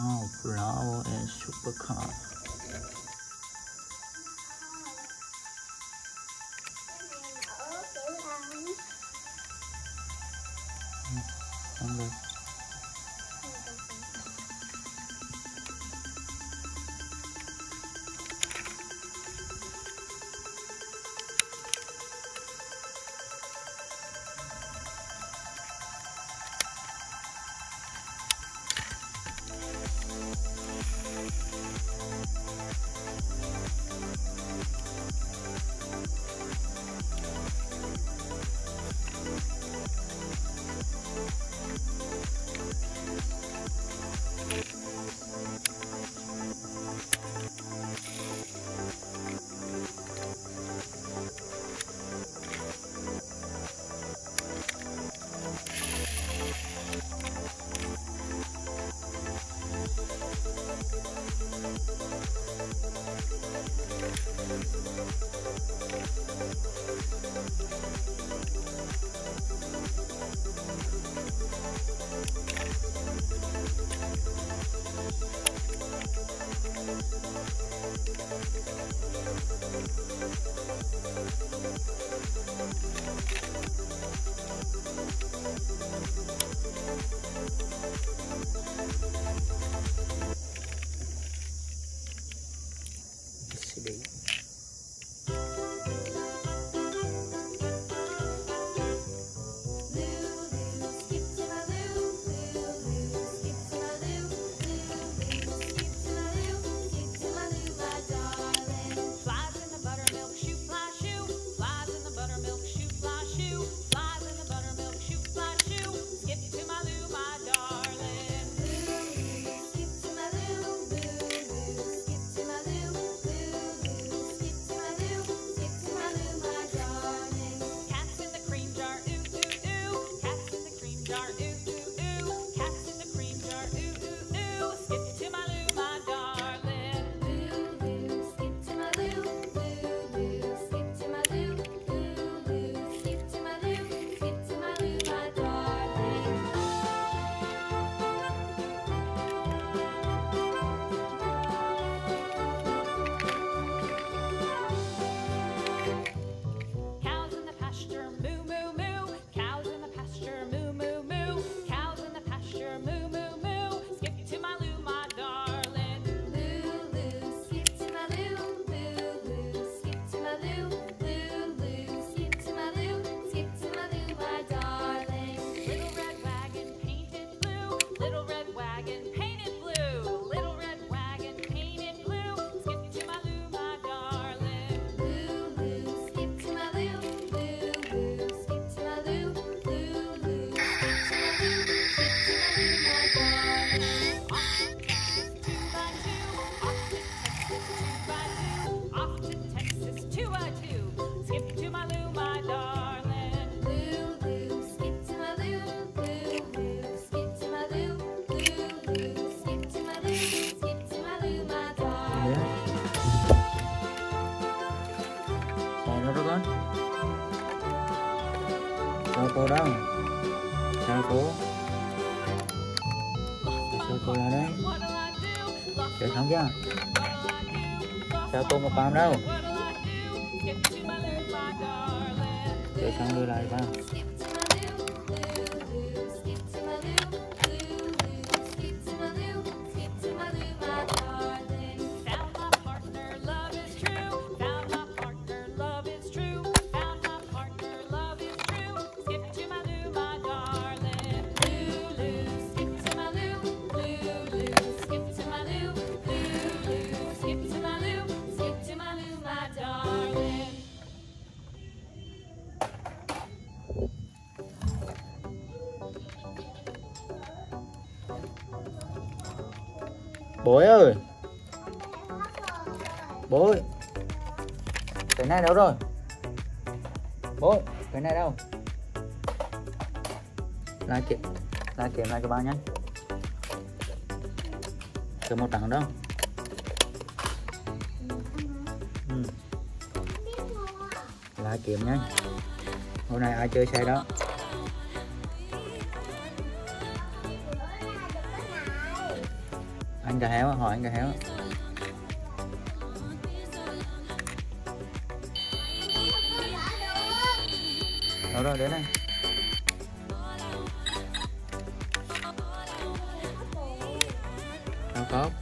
Wow, flower and supercar. Không được. Sao cô đâu? Sao cô? Sao cô ra đấy? Chạy xong chưa? Sao cô một con đâu? Chạy xong đưa lại ba. Bố ơi, bố ơi, cái này đâu rồi? Bố ơi, cái này đâu? Lại kiểm lại cho ba nhé. Cái màu trắng đâu? Lại kiểm nhé. Hôm nay ai chơi xe đó? Ăn cà héo, hỏi ăn cà héo. Đâu rồi, đến đây. Đâu có.